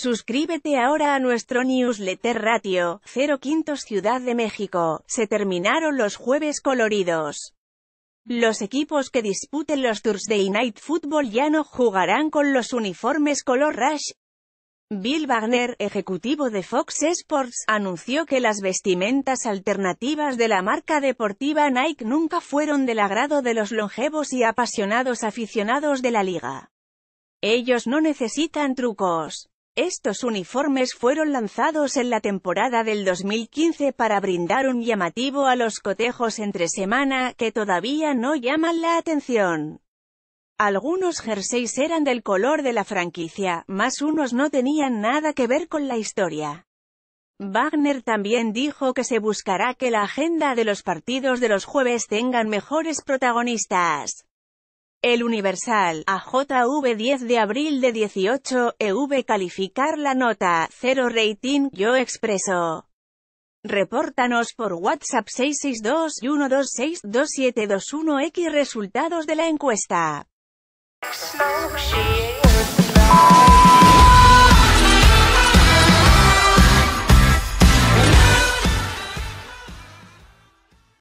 Suscríbete ahora a nuestro newsletter Ratio 05 Ciudad de México. Se terminaron los jueves coloridos. Los equipos que disputen los Thursday Night Football ya no jugarán con los uniformes color Rush. Bill Wagner, ejecutivo de Fox Sports, anunció que las vestimentas alternativas de la marca deportiva Nike nunca fueron del agrado de los longevos y apasionados aficionados de la liga. Ellos no necesitan trucos. Estos uniformes fueron lanzados en la temporada del 2015 para brindar un llamativo a los cotejos entre semana, que todavía no llaman la atención. Algunos jerseys eran del color de la franquicia, mas unos no tenían nada que ver con la historia. Wagner también dijo que se buscará que la agenda de los partidos de los jueves tengan mejores protagonistas. El Universal, AJV 10 de abril de 18, EV calificar la nota, 0 rating, Yo Expreso. Repórtanos por WhatsApp 662-126-2721X resultados de la encuesta.